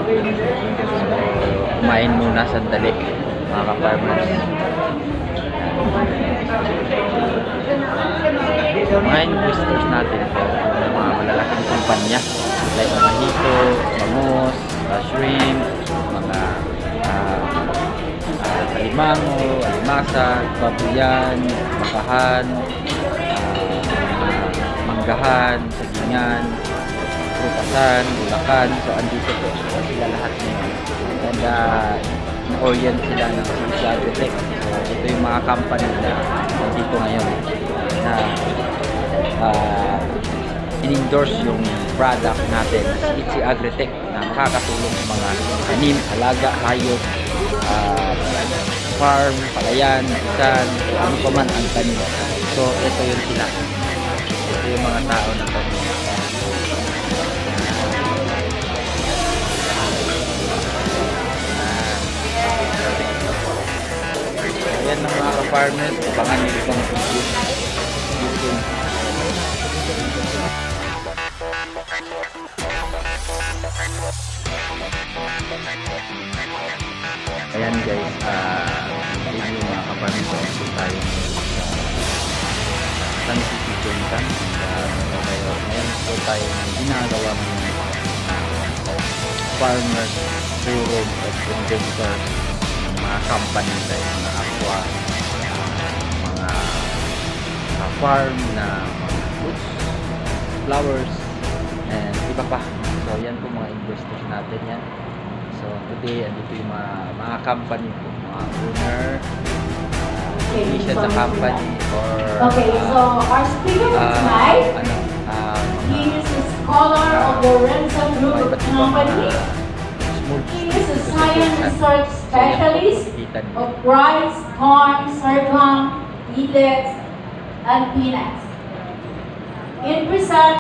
Kumain muna sandali, mga ka-farmers. Mga investors natin ito, mga malalaking kumpanya like mga hito, bangus, shrimp, mga alimango, alimasa, babuyan, bakahan, manggahan, sagingan, prupasan, bulakan. So andito po sila lahat ngayon. And na-orient sila ng CITSI Agritech. So ito yung mga company na dito ngayon na in-endorse yung product natin, CITSI Agritech, na makakatulong sa mga tanim, alaga, hayop, farm, palayan, isan, ano pa man ang tanim. So ito yung sila. Ito yung mga tao na to. Ayan ang mga ka-farmers, abangan nyo ibang video. Ayan guys, review mga ka-farmers. So tayo San City Jointan. Ngayon po tayo ginagawa ng farmers showroom at investors ng mga company tayo, mga aqua, mga farm na mga fruits, flowers, and iba pa. So yan po mga investors natin yan. So today, andito yung mga company po, mga owner, siya sa company, or okay, so our speaker tonight, he is a scholar of the Renzo Group Company. He is a science research specialist of rice, corn, sorghum, millets, and peanuts. In present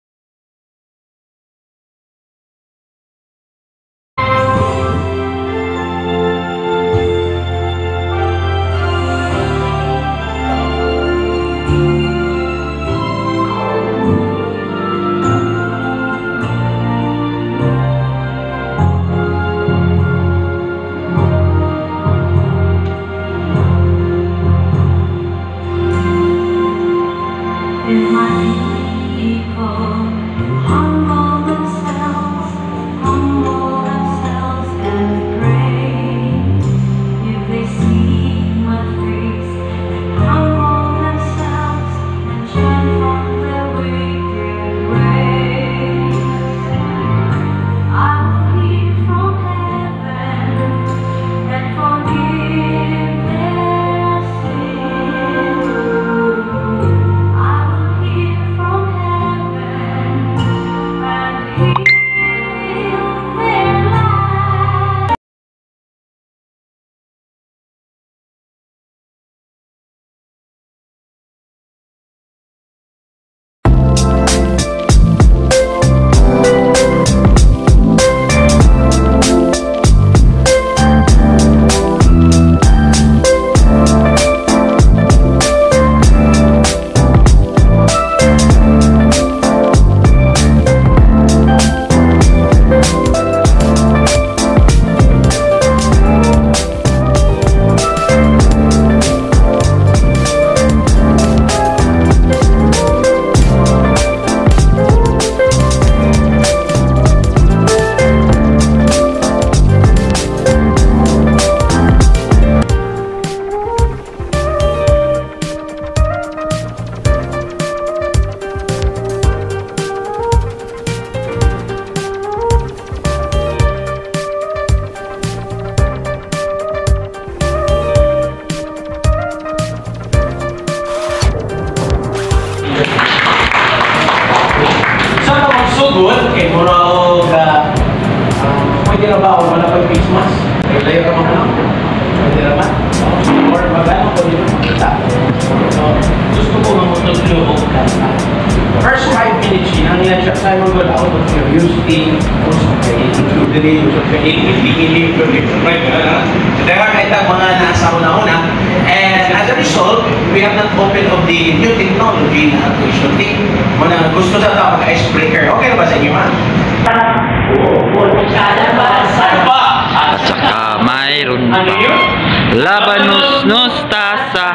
pwede na ba ako wala pag face mask? Layer ka mga lang. Pwede naman. Or magano pwede naman kita. So, gusto ko mamutulyo ko kanta. First 5 minutes yun, ang yan siya sa mga out of curiosity, also kay included, also kay hindi Diba kahit ang mga nasa una-una. And as a result, we have not opened of the new technology na actuation team. Muna gusto sa tao mag-icebreaker. Okay na ba sa inyo, ha? Oo, masyada ba? Labanus Nostasa.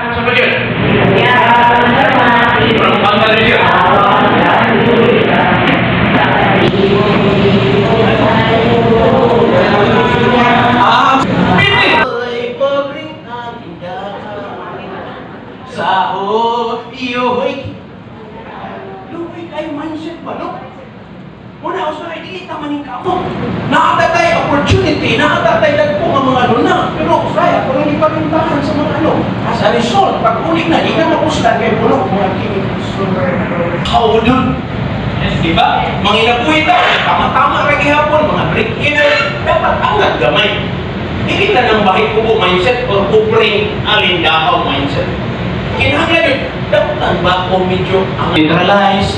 Sahod, iyoy. Luwi kayo mindset ba, no? Muna ako sa idili, tamanin ka mo. Nakatatay opportunity, nakatatay lang po ang mga luna. Pero kaya, kung hindi pa rintahan sa mga ano. As a result, pag ulit na, hindi na mapustan kayo puno mga chemicals. How dun? Diba? Mga inabuhi daw, tama-tama rin hapon, mga break-even, dapat angat gamay. Hindi ka ng bahit kubo mindset or kupring alindahaw mindset. Kinahanglan yun, dapat ba kung medyo ang generalize,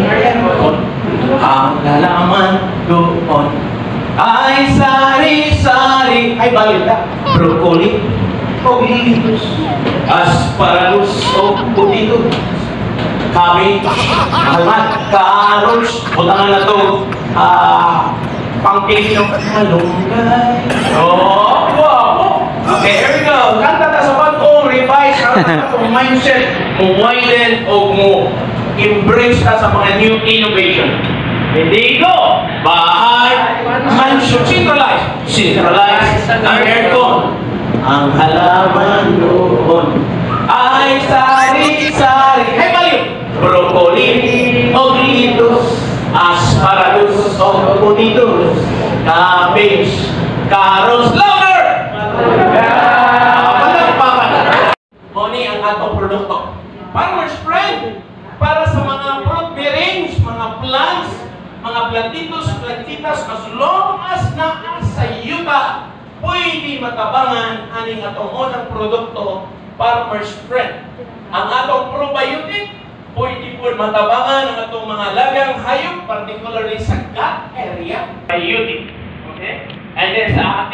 ang lalaman doon ay sari-sari, ay balita, broccoli, o litos, asparagus, o putito, kami, almat, carrots, butangan na ito, pang-Pilipino, malunggay. Oh, wow! Okay, here we go. Kanta ta sa pag-o, revise, kanta ta mindset, mo widen o mo embrace ta sa mga new innovation. Hindi ko, bahay, mansion, centralize, ang aircon, ang halaman doon ay sari-sari. Hey, baliw! Broccoli, o litos, asparagus, o punitos, cabbage, carrots, louder! Moni ang atong produkto. Farmer's friend, para sa mga fruit bearings, mga plants, mga plantitos, plantitas, as long as sa yuta, pwede matabangan aning atong unang produkto, farmer's friend. Ang atong probiotic, pwede po matabangan ang atong mga lagang hayop, particularly sa gut area. Probiotic. Okay? And then sa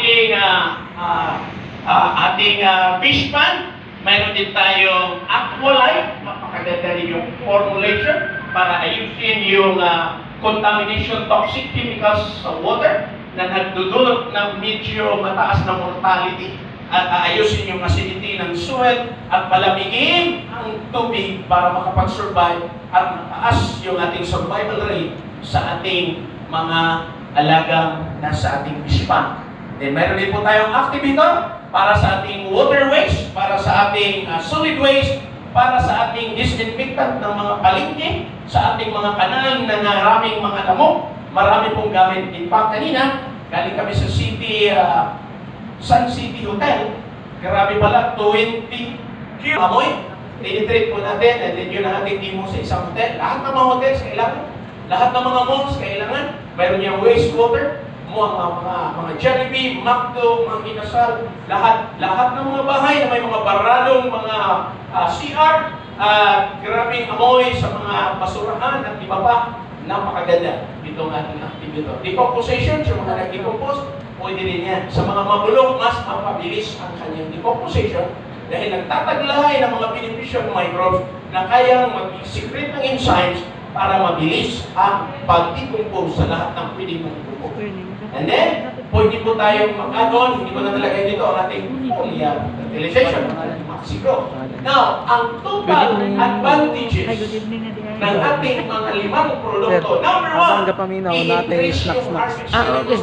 ating fish pan, mayroon din tayong Aqualife, napakaganda rin yung formulation para ayusin yung contamination toxic chemicals sa water na nagdudulot ng medyo mataas na mortality at ayusin yung acidity ng soil at palamigin ang tubig para makapag-survive at mataas yung ating survival rate sa ating mga alagang nasa ating fish pan. Then meron din po tayong activator para sa ating waterways, para sa ating solid waste, para sa ating disinfectant ng mga palengke, sa ating mga kanal na maraming mga damo, marami pong gamit. In fact, kanina, galing kami sa Sun City Hotel, grabe pala, 20 amoy, tinitrip po natin, and then yun ang ating demo sa isang hotel. Lahat ng mga hotels kailangan, lahat ng mga malls kailangan, mayroon yung wastewater, mga Jollibee, McDo, mga Inasal, lahat ng mga bahay na may mga baralong, mga CR, grabing amoy sa mga basurahan at iba pa, napakaganda itong ating activator. Decomposition, sa mga nag-decompose, pwede din yan. Sa mga mabulok, mas mapabilis ang kanyang decomposition dahil nagtataglahay ng mga beneficial microbes na kayang mag-secrete ng enzymes para mabilis ang pag-decompose sa lahat ng pwede mong decompose. And then, pwede po tayong mag-add-on, hindi ko na nalagay dito ang ating foliar fertilization, Maxigro. Now, ang total advantages ng ating mga limang produkto. Number one, i-increase yung harvest.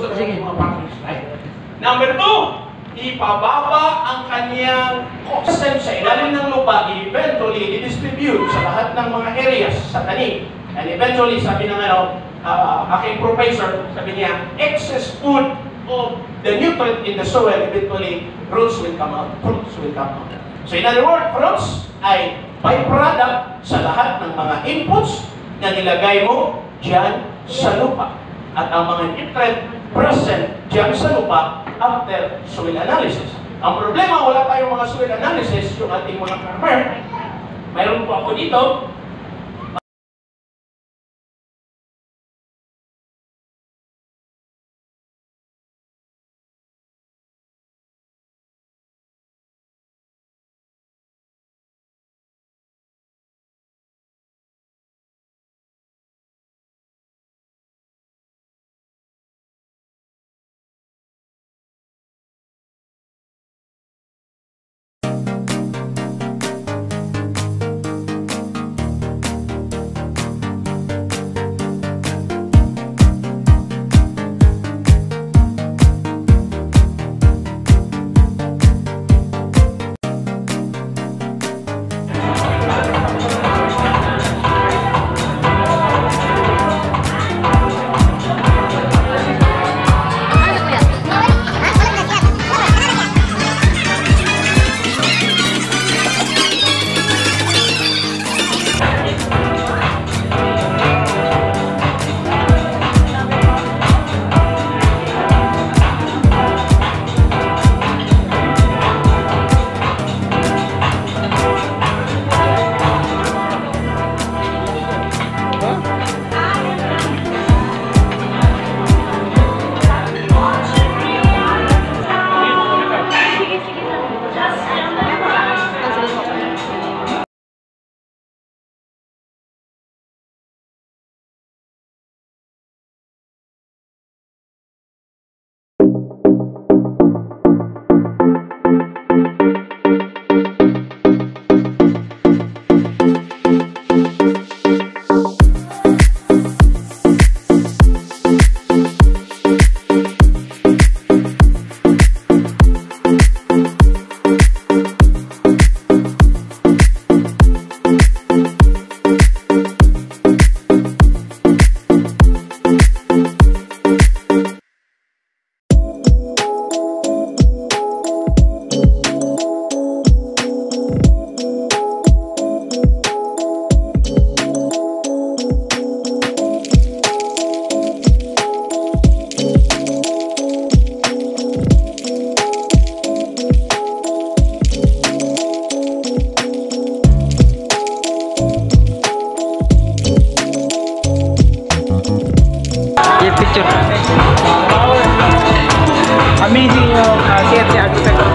Number two, ipababa ang kanyang cost sa ilalim ng lupa, eventually i-distribute sa lahat ng mga areas sa tanim. And eventually, sabi ng aking professor, sabi niya, excess food of the nutrient in the soil, eventually, roots will come out, fruits will come out. So in other words, fruits ay byproduct sa lahat ng mga inputs na nilagay mo dyan sa lupa. At ang mga nutrient present dyan sa lupa after soil analysis. Ang problema, wala tayong mga soil analysis, yung ating mga farmer. Mayroon po ako dito, Picture. Amazing CNC architecture.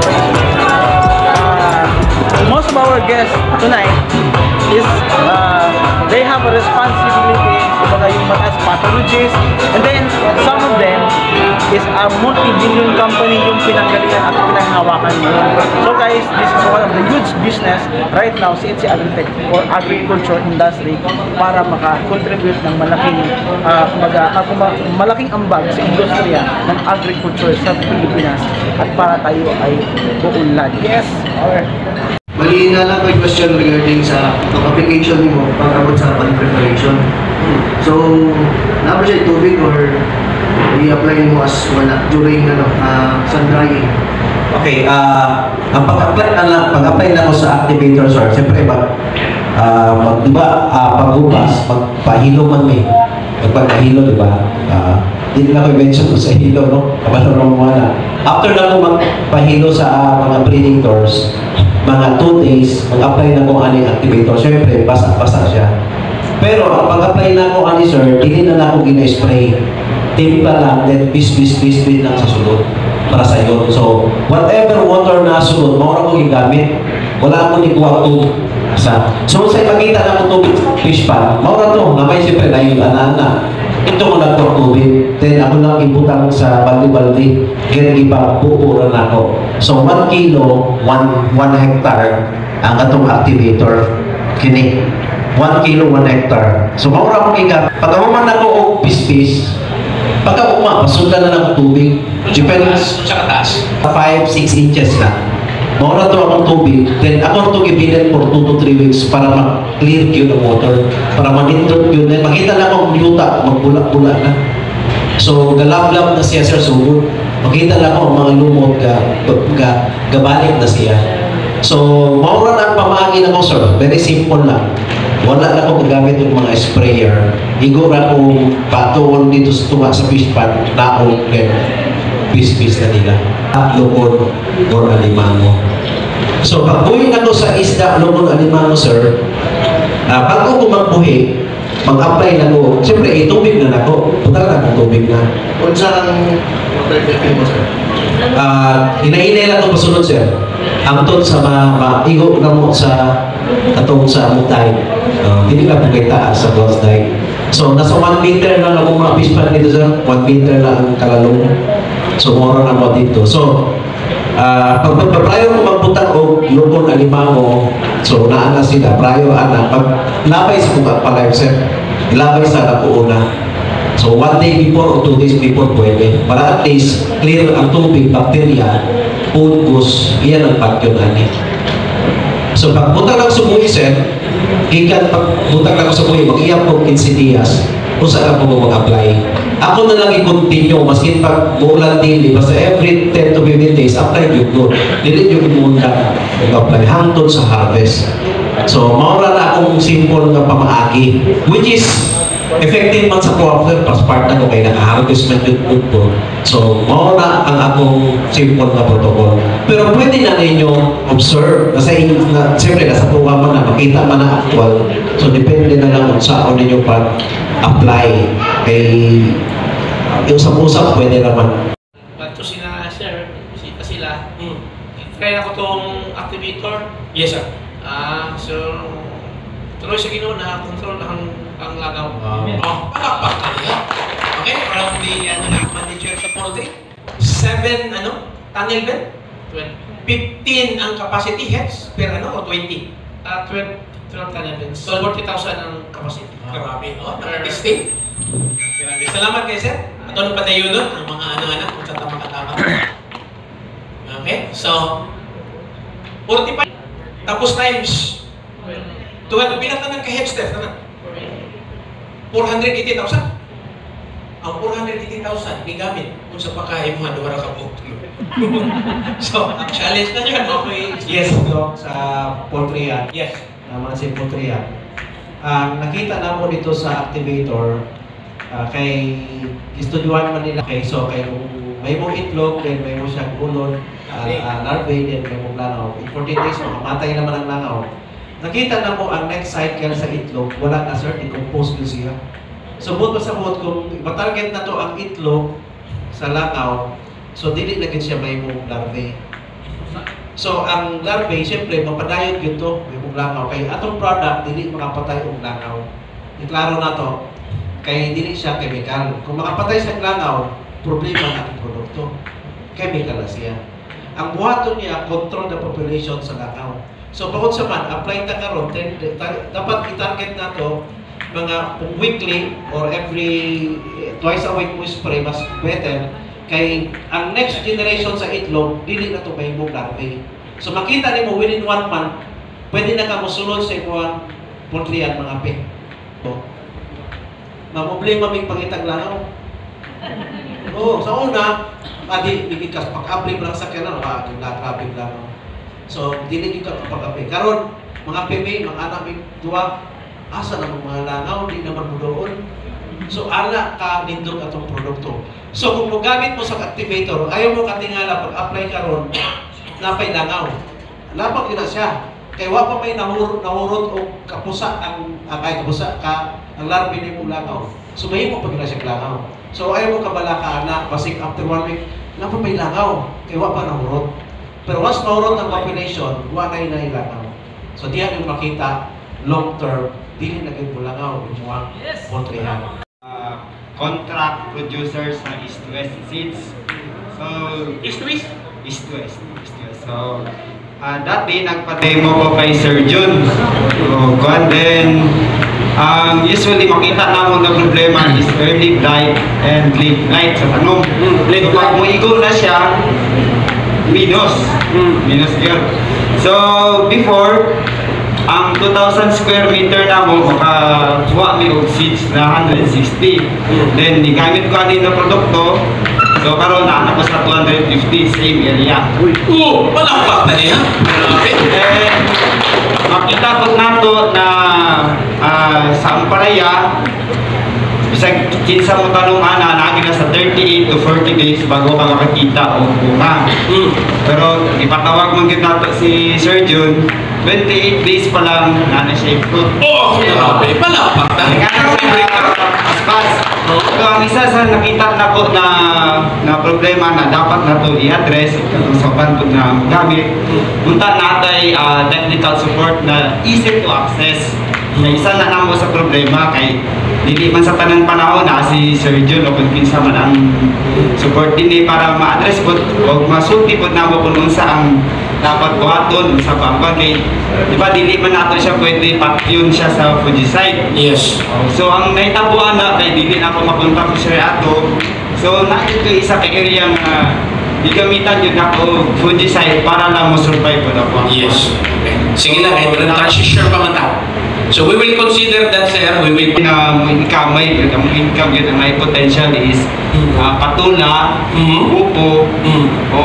Most of our guests tonight is they have a responsibility kumbaga yung mataas pathologies, and then some of them is a multi-billion company yung pinanggalingan at pinanghawakan nila. So guys, this is one of the huge business right now, CNC Agritech or agriculture industry, para maka-contribute ng malaking malaking ambag sa industriya ng agriculture sa Pilipinas at para tayo ay buunlad. Yes, or Mali na lang may question regarding sa application mo pag-abot sa pan preparation. So, naman siya tubig or i-apply mo as wala during sun drying? Okay, ang pag-apply na ko sa activator, sir, siyempre pag-ubas, magpahilo man may magpagkahilo, di ba? Hindi na ko i-mention ko sa hilo, no? Kabalo na mga na. After na ko magpahilo sa mga predators, mga 2 days, mag-apply na ko aning activator. Siyempre, basa-basa siya. Pero, ang pag-apply na ko ani, sir, hindi na ako gina-spray. Timpla lang, then bis lang sa sulod para sa iyo. So, whatever water na sulod, maura ko gigamit. Wala akong ikuha tubig. So, sa ipakita na ko tubig fish pan, maura to, namay siyempre na yung ana-ana. Ito ko nagpang tubig, then ako lang ibutang sa baldi-baldi, kaya ibang pupuran ako. So 1 kilo, 1 hectare ang atong activator. Kini 1 kilo, 1 hectare. So maura akong ikat. Pagkahuman ako o pis-pis, pagka pasundan na ng tubig, depende sa kataas. 5-6 inches na. Maura to akong tubig, then ako itong ibilan for 2 to 3 weeks para ma-clear yun ng water, para ma-intert yun. Then makita na akong yuta, magbula-bula na. So, galab-lab na siya, sir, sugod. Makita na ako mga lumot, gabalik na siya. So, maura na ang pamagi na ko, sir. Very simple lang. Wala na ako gagamit ng mga sprayer. Igo na akong patuon dito sa fish pan, na ako, bis-bis na nila. Lukon or alimango. So, pag-buhin ako sa isda, lukon, alimango, sir, bago ko magbuhi, mag-apply na ko, siyempre, itubig na ako. Punta na akong tubig na. Kung saan water effect mo, sir? Hinahinay lang ito pasunod, sir. Ang ton sa maigo na mo sa atong sa mutay. Hindi ka pagkaitaan sa glass dye. So, nasa 1 meter lang ako mga fish pan dito, sir. 1 meter lang ang kalalong. So, mora na mo dito. So, pag-prior ko magpunta o lukon alimango, so, naana sila, prior pag labay sa kung pa-live, sir, ilabay sa nakuuna. So, 1 day before o 2 days before pwede. Para at least, clear ang tubig, bacteria, fungus, iyan ang pagkyunani. So, pagpunta lang sa buhay, sir, ikan pagpunta lang sa buhay, mag-iyap ko 15 dias, kung saan ako mag-apply. Ako na lang i-continue, maski pag bulan daily, basta every 10 to 15 days, apply yung good. Dili yung muna mag-apply hangtod sa harvest. So, maura na akong simple na pamaagi, which is effective man sa quarter, part na ko kay naka-harvest man yung good po. So, maura ang akong simple na protocol. Pero pwede na ninyo observe, siyempre nasa tuwa man na, makita man na actual. So, depende na lang kung saan ninyo pag-apply. Kay yung usap pwede naman. Ba't sila, sir, sila, kaya ko tong activator. Yes, sir. So, tuloy sa Ginoo na control ang lagaw. Palakpak talaga. Okay, parang di manager sa 40. 7, tunnel bed? 15 ang capacity heads per ano o 20? 12 tunnel beds. So 40,000 ang capacity. Grabe. Oh, nakatesting. Grabe. Salamat kayo, sir. At ano pa tayo nun? Ang mga ano-anak kung sa tama-katama. Okay? So, 45. Tapos times 12. Pinatan ng ka-heads there. 480,000. Ang 480,000 gamit kung sa pagkain mo wala ka po. So, challenge na yun. Okay. Yes, Doc, sa Portria. Yes. Naman si Portria. Nakita na mo dito sa activator, kay istudyuhan man nila. Okay, so kay may mong itlog, then may mo siyang ulod, larvae, then may mong langaw. In 14 days, makamatay naman ang langaw. Nakita na mo ang next cycle sa itlog, wala na sir, decompose yun siya. So, buot sa buot, kung matarget na to ang itlog sa langaw, so dili na siya may mong larvae. So, ang larvae, siyempre, mapadayot yun to, may mong langaw. Kaya atong product, dili makapatay ang langaw. Iklaro na to, kaya dili siya chemical. Kung makapatay sa langaw, problema na ang produkto. Chemical na siya. Ang buhaton niya, control the population sa langaw. So, bukod sa man, apply na karon, dapat i-target na to mga weekly or every twice a week mo spray, mas better. Kay ang next generation sa itlog, dili na to may mong larvae. So, makita niyo mo within 1 month, pwede na ka musulod sa imuang poultry mga pe. So, maproblema may pangitag langaw. Oo, sa una, bigikas, pag-abri lang sa kailan, nag-abri lang. So, dili dito pag-abri. Karon, mga pimi, mga anak, may duwa, asa na mga langaw, di naman mo doon. So, ala ka nindog atong produkto. So, kung magamit mo sa activator, ayaw mo katingala, pag-apply karon, napay langaw. Lapag yun na siya. Kaya wapa may nahurot o kapusa ang larvae ni mong langaw. So, may mo pag siya langaw. So, ayaw mo kabala ka na, basig after 1 week, napag may langaw. Kaya wapa nahurot. Pero once mahurot ang population, wala na langaw. So, diyan yung makita, long term, dili na kayo langaw, yung mga poultryhan. Contract producers ng East West Seeds. So, East West? East West. So, dati nagpa-demo ko kay Sir Jun. So, then, usually makita na mo na problema is early blight and late blight sa tanong. So, pag muigo na siya, minus yun. So, before, ang 2,000 square meter na mo, makakuha mi og seeds na 160. Then, nigamit ko anin na produkto. So, karon na ako sa 250, same area. Malakpak na niya. Then, makita po nato na sa Amparaya, bisag kinsa mo tanong nagi na sa 38 to 40 days bago ka makakita o bunga. Pero ipatawag mo gid nato si Sir Jun, 28 days pa lang na siya fruit. Oh, grabe. Malakpak na. Aspas. So, ang isa sa nakita na po na problema na dapat na to i-address sa pantod na gamit, punta natay technical support na easy to access. Isa na namo sa problema kay dili man sa tanang panahon na si Sir Jun o kung kinsa man ang support din para ma-address po o masulti po namo kung unsa ang dapat buhaton sa pangkon kay di ba dili man nato siya pwede patyon siya sa fungicide. Yes. So ang naitabuan na kay dili na ako mapunta ko siya ato. So na ito isa ka area nga igamitan yun ako fungicide para lang mo survive po na po. Yes. Okay. Sige lang, ay transition pa man ta. So we will consider that, sir. We will mo income yun, ang income yun, ang may potential is patula, upo, o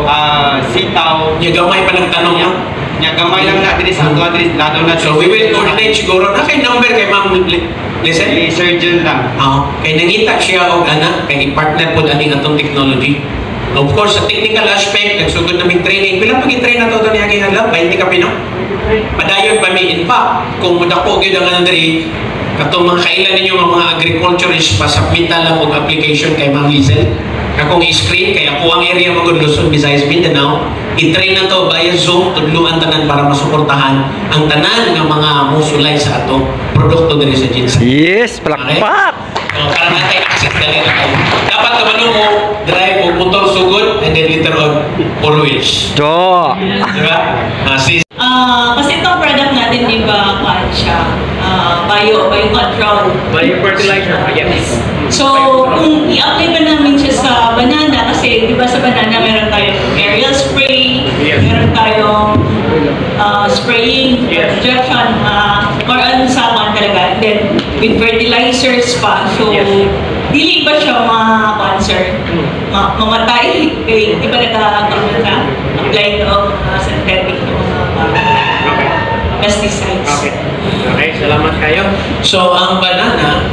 sitaw. Yung gamay pa ng tanong niya. Yung gamay lang natin sa ato, lalo na. So we will coordinate siguro. Kay number kay Ma'am Listen? Kay surgeon lang. Kay nangita siya o anak, kay i-partner po aning atong technology. Of course, sa technical aspect, nagsugod na may training. Bilang pag-i-train na ito niya kinala, 20 ka pino. Padayon pa may in fact, kung mudako gyud ang Andre, katong mga kailan ninyo mga agriculturist pasubmitan lang og application kay Ma'am Lizel. Akong i-screen kay ako ang area magud Luzon, Visayas, Mindanao. I-train na to via Zoom tudluan tanan para masuportahan ang tanan nga mga musulay sa ato produkto diri sa Jinsa. Yes, palakpak. So, para natin access dali na kayo. Dapat kabalo mo drive o motor sugod and then later on always. Jo. Diba? Kasi itong product natin, di ba, kuhaan siya, bio-control. Bio-fertilizer, yes. So, kung i-apply ba namin siya sa banana, kasi di ba sa banana meron tayong aerial spray, meron tayong spraying, injection, or ano sa akin talaga. Then, with fertilizers pa. So, dili ba siya ma-cancer? Mamatay? Di ba nagkakaroon ka? Apply of synthetic na mga pesticides. Okay. Okay, salamat kayo. So, ang banana,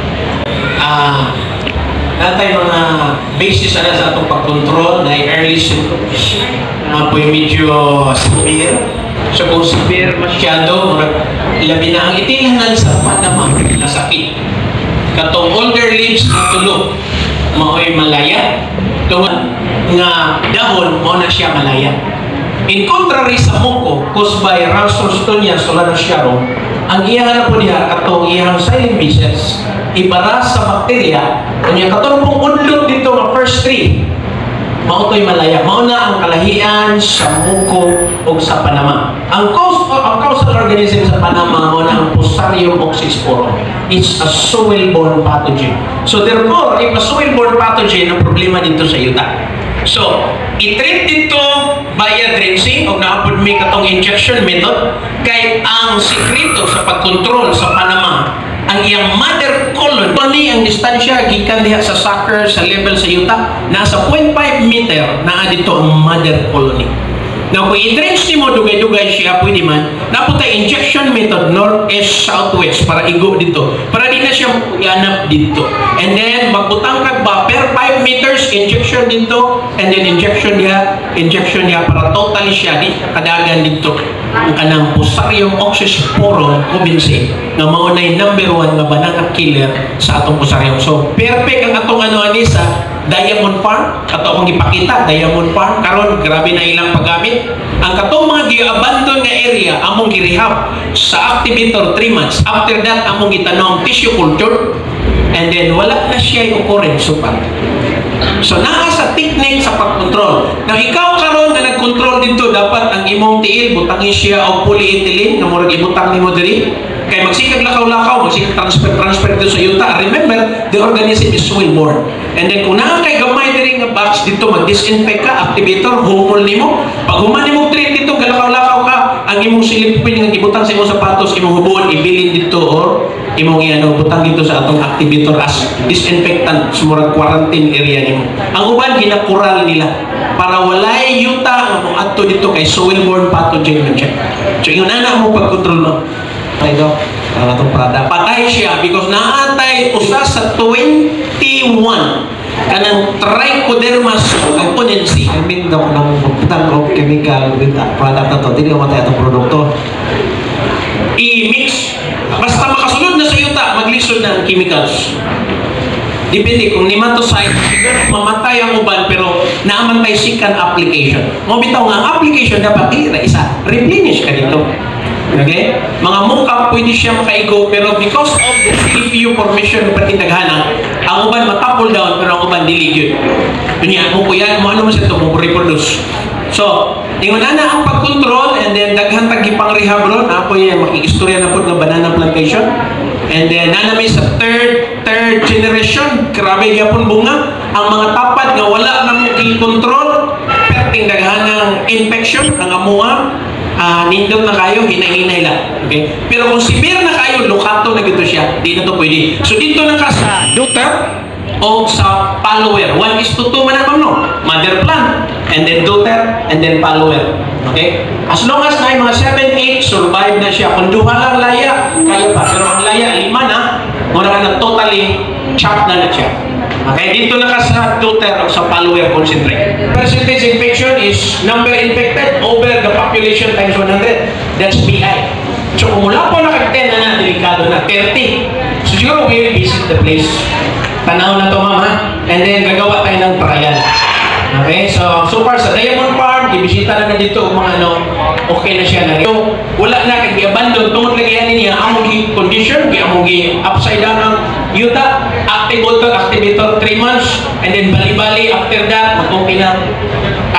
natay mga basis na sa itong pag-control na early symptoms na po medyo severe. So, kung severe masyado, labi na ang itilanan sa panama na sakit. Katong older leaves na tulog, mao'y malaya. Tungod nga dahon, mo na siya malaya. In contrary sa muko, caused by Ralstonia solanacearum, ang iyahan na po niya, katong iyang silent basis, ibara sa bakterya, kanya katong pong unlot dito ng first tree, mautoy malaya. Mauna ang kalahian sa muko o sa panama. Ang causal organism sa panama, mauna ang Fusarium oxysporum. It's a soil-borne pathogen. So therefore, if a soil-borne pathogen, ang problema dito sa yuta. So, i-treat dito via drenching o naapod may katong injection method kay ang sikreto sa pag-control sa panama ang iyang mother colony. Pali ang distansya gikan diha sa sucker sa level sa yuta nasa 0.5 meter na dito ang mother colony. Now, kung i-drench mo dugay-dugay siya, pwede man, napunta injection method north-east, southwest para igo dito. Para di na siya ianap dito. And then, magbutang ka ba per 5 meters, injection dito, and then injection niya para totally siya, di kadagan dito. Ang kanang Fusarium oxysporum convincing na maunay number 1 nga banana killer sa atong Fusarium. So, perfect ang atong ani sa Diamond Farm. Kato akong ipakita, Diamond Farm. Karon grabe na ilang paggamit. Ang katong mga gi-abandon nga area, among gi-rehab sa activator 3 months. After that, among gitanong tissue culture. And then, wala na siya i-occurrence super. So, naa sa technique sa pag-control. Now, ikaw karon na nag-control dito, dapat ang imong tiil, butangin siya o polyethylene, na murag ibutang ni mo diri. Kaya magsikag lakaw-lakaw, magsikag transfer dito sa yuta. Remember, the organism is soil-borne. And then, kung naa kay gamay diri nga box dito, mag-disinfect ka, activator, humol nimo. Pag human nimo treat dito, galakaw-lakaw ka, ang imong silipin nga ibutang sa imong sapatos, imong hubon, ibilin dito, or imong butang dito sa atong activator as disinfectant sa murag quarantine area nimo. Ang uban ginakural nila para walay yuta nga mo adto dito kay soil-borne pathogen man siya. So yun na mo pag-control mo. Ito, ang atong product. Patay siya because naatay usa sa 21 kanang Trichoderma componency. I mean, daw ng pagputang of chemical with that product na to, hindi namatay itong produkto. I-mix. Basta makasunod na sa yuta, maglisod na ang chemicals. Depende kung nematocide, mamatay ang uban pero naamantay second application. Mabitaw nga ang application dapat isa. Replenish ka dito. Okay? Mga mukha pwede siya makaigo pero because of the CPU formation ng patindaghanan, ang uban matapol down pero ang uban dili yun. Kunya, mo yan, mo ano mo siya ito, mo reproduce. So, ingon na ang pag-control and then daghan tagi pang rehab ron, apo yan, makikistorya na po ng banana plantation. And then, nanami sa third generation, grabe gyapon bunga. Ang mga tapat nga wala na mo i-control, perting daghan ng infection, ang amuha, nindot na kayo, hinay-hinay lang. Okay? Pero kung severe na kayo, lukato na gito siya, di na to pwede. So dito na ka sa daughter o sa follower. 1:2 man ang no? Mother plant, and then daughter, and then follower. Okay? As long as na mga 7-8, survive na siya. Kung duha lang laya, kaya pa. Pero ang laya, 5 na, muna ka na totally chop na siya. Okay, dito na ka sa daughter o sa follower concentrate. Percentage infection is number infected over the population times 100. That's BI. So kung mula po nakag-10 na delikado na 30. So siguro we will visit the place. Tanaw na to mama. And then gagawa tayo ng trial. Okay, so far sa Diamond Farm, ibisita na dito mga okay na siya na. So, wala na kay abandon tungod lagi ani niya among condition, among upside down ang yuta, activator 3 months, and then bali-bali after that mag-okay na.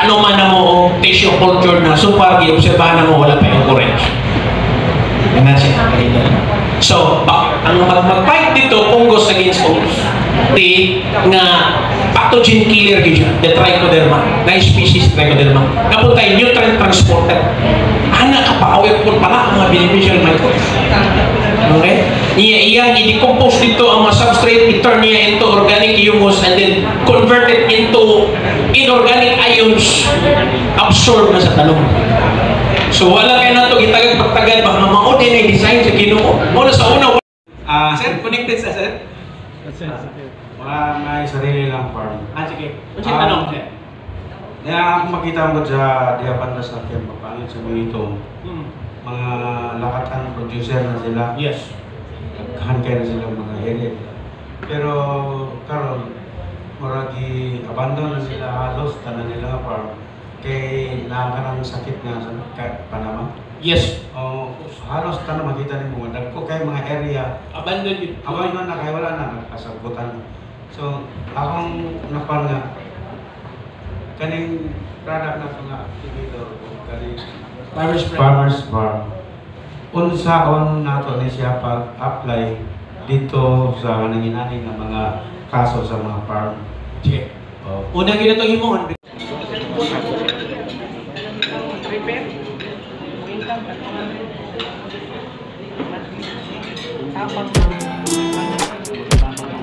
kanuman na mo o tissue culture na super i-obserbahan na mo wala pa yung orange. Yan na siya. So, ang mag-fight dito, fungus against fungus. Nga pathogen killer siya, the trichoderma, na species trichoderma. Napuntay nutrient transporter. Anak kapawit po pala ang mga beneficial microbes. Okay? Iyang i-decompose dito ang mga substrate, i-turn niya into organic humus and then convert it into inorganic ions absorb na sa talong. So wala kayo na ito gitagad pagtagad baka maudi na yung design sa Ginoo. Muna sa una, sir, connected sa sir? May sarili lang farm. Sige. Kung siya tanong, sir? Kaya kung makita mo sa Diapanda sa Kempa, pangit sa mga ito, mga lakatan producer na sila. Yes. Nagkahankay na sila mga area. Pero karon maragi abandon na sila halos tanan nila farm. Kay nakakanang sakit nga sa Panama. Yes. Halos tanan makita ni mo dagko kay mga area Abandon yun. abandon na kay wala na nagkasabutan. So akong napan nga kaning product na mga activator o kaning farmers farm. Unsaon nato ni siya pag-apply dito sa nanginani ng mga kaso sa mga farm. Sige. Unang ginatong himon. Prepare.